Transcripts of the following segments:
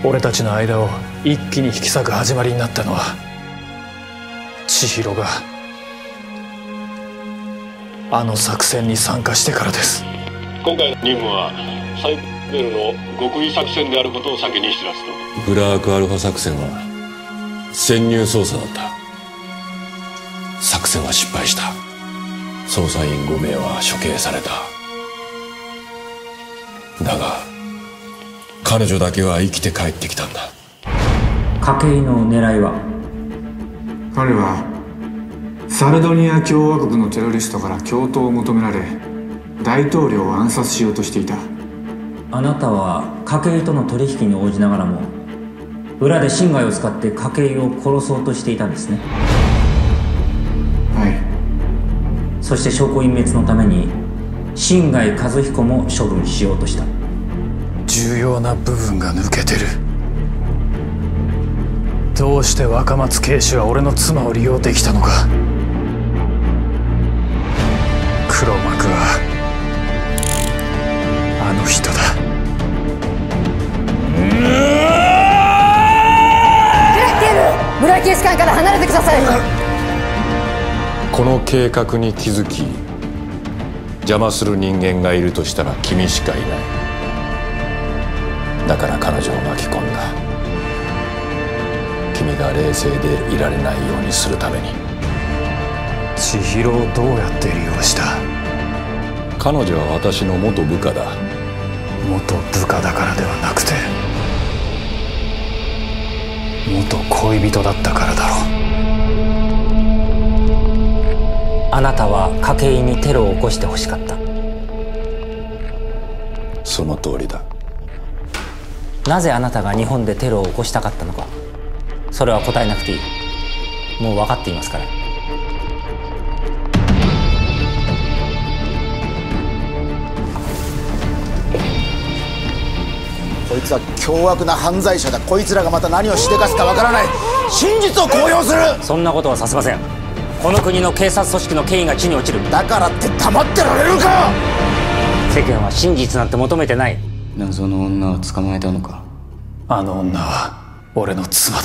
俺たちの間を一気に引き裂く始まりになったのは千尋があの作戦に参加してからです。 今回の任務はサイベルの極秘作戦であることを先に知らすと。 ブラークアルファ作戦は潜入捜査だった。作戦は失敗した。捜査員5名は処刑された。だが彼女だけは生きて帰ってきたんだ。 筧の狙いは？ 彼はサルドニア共和国のテロリストから共闘を求められ大統領を暗殺しようとしていた。 あなたは筧との取引に応じながらも裏で侵害を使って筧を殺そうとしていたんですね。 はい。 そして証拠隠滅のために新貝和彦も処分しようとした。 重要な部分が抜けてる。どうして若松警視は俺の妻を利用できたのか。黒幕はあの人だ。 村井警視監から離れてください。 この計画に気づき邪魔する人間がいるとしたら君しかいない。だから彼女を巻き込んだ。君が冷静でいられないようにするために。 千尋をどうやって利用した？ 彼女は私の元部下だ。 元部下だからではなくて元恋人だったからだろう。 あなたは筧にテロを起こしてほしかった。 その通りだ。 なぜあなたが日本でテロを起こしたかったのか、それは答えなくていい。もう分かっていますから。 こいつは凶悪な犯罪者だ。こいつらがまた何をしでかすかわからない。真実を公表する。 そんなことはさせません。この国の警察組織の権威が地に落ちる。 だからって黙ってられるか。 世間は真実なんて求めてない。 謎の女を捕まえたのか。 あの女は俺の妻だ。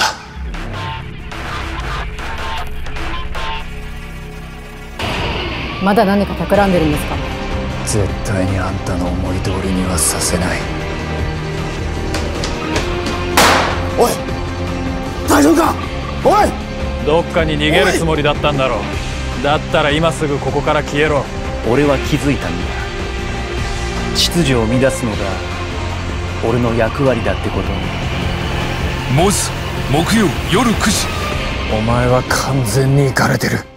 まだ何か企んでるんですか？ 絶対にあんたの思い通りにはさせない。 おい大丈夫か。おいどっかに逃げるつもりだったんだろう。だったら今すぐここから消えろ。 俺は気づいたんだ。秩序を乱すのが俺の役割だってこと。 モス木曜夜9時。 お前は完全にイカれてる。